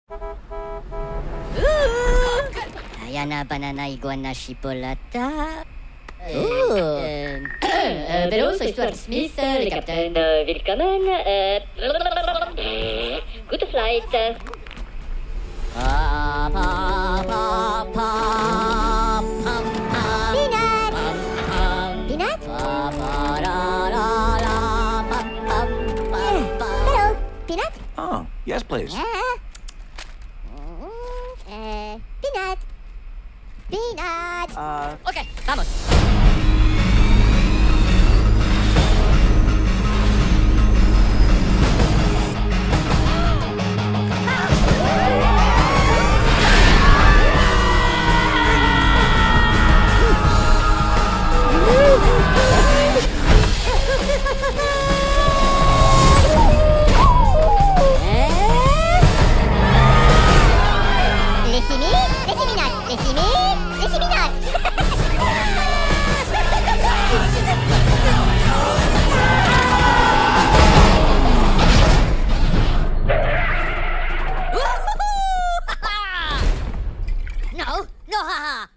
Ayan na banana iguana chipolata. Bello, soy Stuart Smith, le capitaine. Willkommen. Good flight. Peanut? Peanut? Oh, yes, please. Peanut. Peanut. Ok, vamos. No, haha.